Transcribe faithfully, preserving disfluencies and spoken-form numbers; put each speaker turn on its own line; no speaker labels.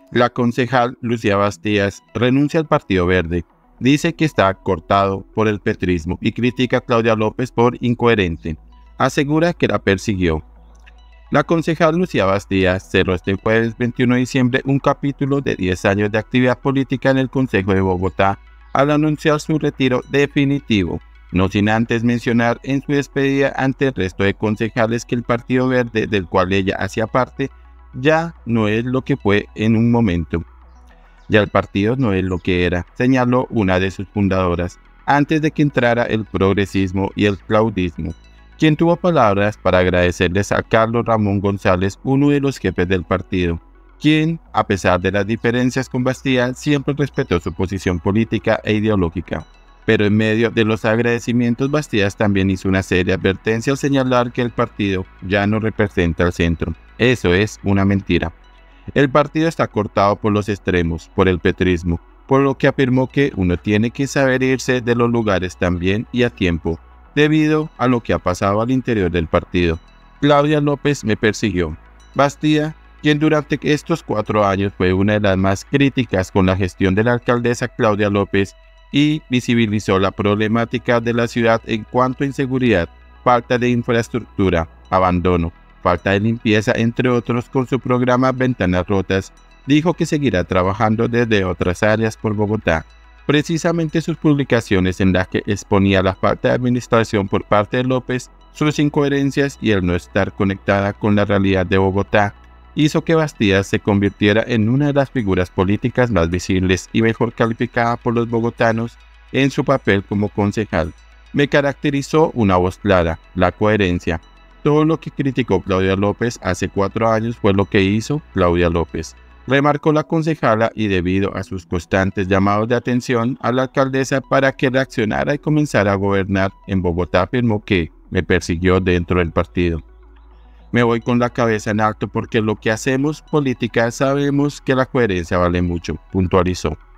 La concejal Lucía Bastías renuncia al Partido Verde, dice que está cortado por el petrismo y critica a Claudia López por incoherente. Asegura que la persiguió. La concejal Lucía Bastías cerró este jueves veintiuno de diciembre un capítulo de diez años de actividad política en el Concejo de Bogotá al anunciar su retiro definitivo, no sin antes mencionar en su despedida ante el resto de concejales que el Partido Verde, del cual ella hacía parte, ya no es lo que fue en un momento. Ya el partido no es lo que era, señaló una de sus fundadoras, antes de que entrara el progresismo y el claudismo, quien tuvo palabras para agradecerles a Carlos Ramón González, uno de los jefes del partido, quien, a pesar de las diferencias con Bastías, siempre respetó su posición política e ideológica. Pero en medio de los agradecimientos, Bastías también hizo una seria advertencia al señalar que el partido ya no representa al centro. Eso es una mentira. El partido está cortado por los extremos, por el petrismo, por lo que afirmó que uno tiene que saber irse de los lugares también y a tiempo, debido a lo que ha pasado al interior del partido. Claudia López me persiguió. Bastías, quien durante estos cuatro años fue una de las más críticas con la gestión de la alcaldesa Claudia López y visibilizó la problemática de la ciudad en cuanto a inseguridad, falta de infraestructura, abandono, falta de limpieza, entre otros, con su programa Ventanas Rotas, dijo que seguirá trabajando desde otras áreas por Bogotá. Precisamente sus publicaciones en las que exponía la falta de administración por parte de López, sus incoherencias y el no estar conectada con la realidad de Bogotá, hizo que Bastías se convirtiera en una de las figuras políticas más visibles y mejor calificada por los bogotanos en su papel como concejal. Me caracterizó una voz clara, la coherencia. Todo lo que criticó Claudia López hace cuatro años fue lo que hizo Claudia López, remarcó la concejala, y debido a sus constantes llamados de atención a la alcaldesa para que reaccionara y comenzara a gobernar en Bogotá, afirmó que me persiguió dentro del partido. Me voy con la cabeza en alto porque lo que hacemos política sabemos que la coherencia vale mucho, puntualizó.